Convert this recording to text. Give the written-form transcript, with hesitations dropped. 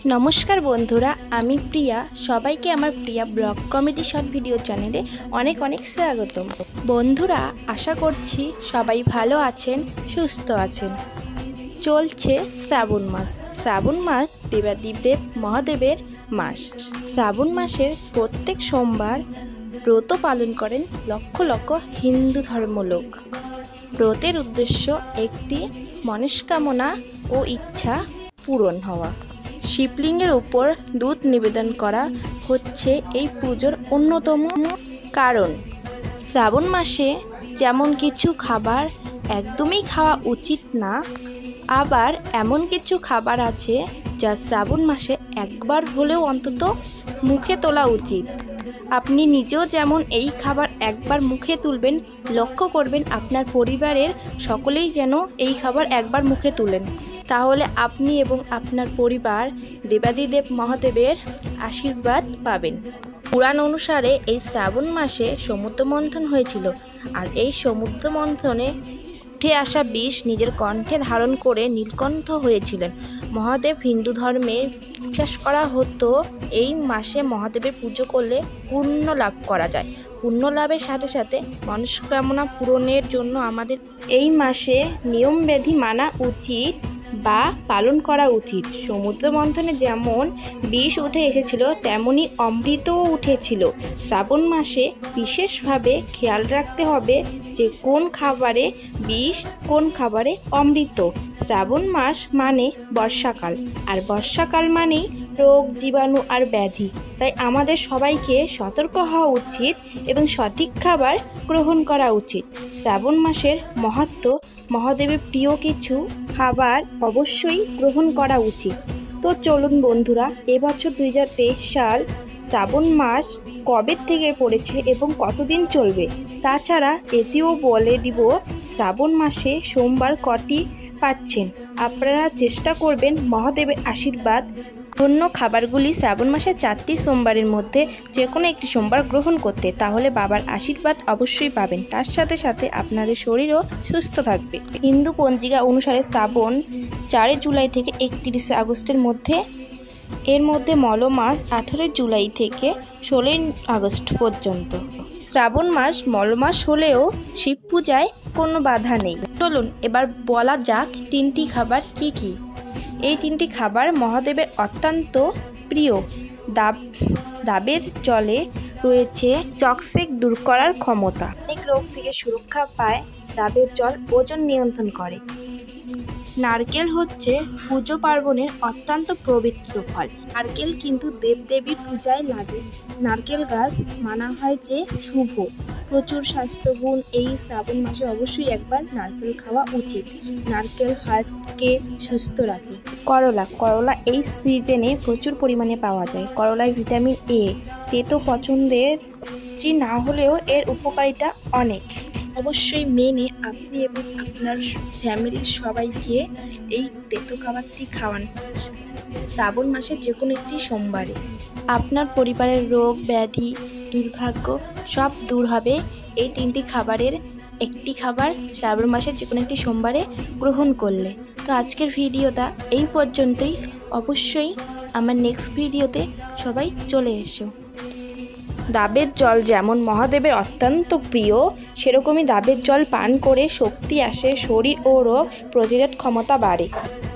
নমস্কার বন্ধুরা, আমি প্রিয়া। সবাইকে আমার Priya blog comedy short video চ্যানেলে অনেক অনেক স্বাগতম। বন্ধুরা, আশা করছি সবাই ভালো আছেন, সুস্থ আছেন। চলছে শ্রাবণ মাস। শ্রাবণ মাস দেবাদিদেব মহাদেবের মাস। শ্রাবণ মাসের প্রত্যেক সোমবার ব্রত পালন করেন লক্ষ লক্ষ হিন্দু ধর্মলোক। ব্রতের উদ্দেশ্য একটি মনস্কামনা ও ইচ্ছা পূরণ হওয়া। শিবলিঙ্গের উপর দুধ নিবেদন করা হচ্ছে এই পুজোর অন্যতম কারণ। শ্রাবণ মাসে যেমন কিছু খাবার একদমই খাওয়া উচিত না, আবার এমন কিছু খাবার আছে যা শ্রাবণ মাসে একবার হলেও অন্তত মুখে তোলা উচিত। আপনি নিজেও যেমন এই খাবার একবার মুখে তুলবেন, লক্ষ্য করবেন আপনার পরিবারের সকলেই যেন এই খাবার একবার মুখে তুলেন। তাহলে আপনি এবং আপনার পরিবার দেবাদিদেব মহাদেবের আশীর্বাদ পাবেন। পুরাণ অনুসারে এই শ্রাবণ মাসে সমুদ্র মন্থন হয়েছিল, আর এই সমুদ্র মন্থনে উঠে আসা বিষ নিজের কণ্ঠে ধারণ করে নীলকণ্ঠ হয়েছিলেন মহাদেব। হিন্দু ধর্মে বিশ্বাস করা হতো এই মাসে মহাদেবের পুজো করলে পুণ্য লাভ করা যায়। পুণ্য লাভের সাথে সাথে মনস্কামনা পূরণের জন্য আমাদের এই মাসে নিয়মবিধি মানা উচিত বা পালন করা উচিত। সমুদ্র মন্থনে যেমন বিষ উঠে এসেছিল, তেমনি অমৃতও উঠেছিল। শ্রাবণ মাসে বিশেষভাবে খেয়াল রাখতে হবে যে কোন খাবারে বিষ, কোন খাবারে অমৃত। শ্রাবণ মাস মানে বর্ষাকাল, আর বর্ষাকাল মানেই রোগ, জীবাণু আর ব্যাধি। তাই আমাদের সবাইকে সতর্ক হওয়া উচিত এবং সঠিক খাবার গ্রহণ করা উচিত। শ্রাবণ মাসের মাহাত্ম্য, মহাদেবের প্রিয় কিছু খাবার অবশ্যই গ্রহণ করা উচিত। তো চলুন বন্ধুরা, এবছর 2023 সাল শ্রাবণ মাস কবে থেকে পড়েছে এবং কতদিন চলবে, তাছাড়া এতেও বলে দিব শ্রাবণ মাসে সোমবার কটি পাচ্ছেন। আপনারা চেষ্টা করবেন মহাদেবের আশীর্বাদ অন্য খাবারগুলি শ্রাবণ মাসের 4টি সোমবারের মধ্যে যে কোনো একটি সোমবার গ্রহণ করতে, তাহলে বাবার আশীর্বাদ অবশ্যই পাবেন। তার সাথে সাথে আপনাদের শরীরও সুস্থ থাকবে। হিন্দু পঞ্জিকা অনুসারে শ্রাবণ 4 জুলাই থেকে 31 আগস্টের মধ্যে। এর মধ্যে মল মাস 18 জুলাই থেকে 16 আগস্ট পর্যন্ত। শ্রাবণ মাস মল মাস হলেও শিব পূজায় কোনো বাধা নেই। চলুন এবার বলা যাক 3টি খাবার কি কি। এই 3টি খাবার মহাদেবের অত্যন্ত প্রিয়। ডাবের জলে রয়েছে টক্সিক দূর করার ক্ষমতা। অনেক রোগ থেকে সুরক্ষা পায় ডাবের জল। ওজন নিয়ন্ত্রণ করে। নারকেল হচ্ছে পুজো পার্বণের অত্যন্ত পবিত্র ফল। নারকেল কিন্তু দেবদেবীর পূজায় লাগে। নারকেল গাছ মানা হয় যে শুভ, প্রচুর স্বাস্থ্যগুণ। এই শ্রাবণ মাসে অবশ্যই একবার নারকেল খাওয়া উচিত। নারকেল হার্টকে সুস্থ রাখে। করলা এই সিজনে প্রচুর পরিমাণে পাওয়া যায়। করলায় ভিটামিন এ। তেতো পছন্দের না হলেও এর উপকারিতা অনেক। অবশ্যই মেনে আপনি এবং আপনার ফ্যামিলির সবাইকে এই তেতো খাবারটি খাওয়ান শ্রাবণ মাসের যে কোনো একটি সোমবারে। আপনার পরিবারের রোগ, ব্যাধি, দুর্ভাগ্য সব দূর হবে এই 3টি খাবারের একটি খাবার শ্রাবণ মাসের যে কোনো একটি সোমবারে গ্রহণ করলে। তো আজকের ভিডিওটা এই পর্যন্তই। অবশ্যই আমার নেক্সট ভিডিওতে সবাই চলে এসো। ডাবের জল যেমন মহাদেবের অত্যন্ত প্রিয়, সেরকমই ডাবের জল পান করে শক্তি আসে, শরীর ও রোগ প্রতিরোধ ক্ষমতা বাড়ে।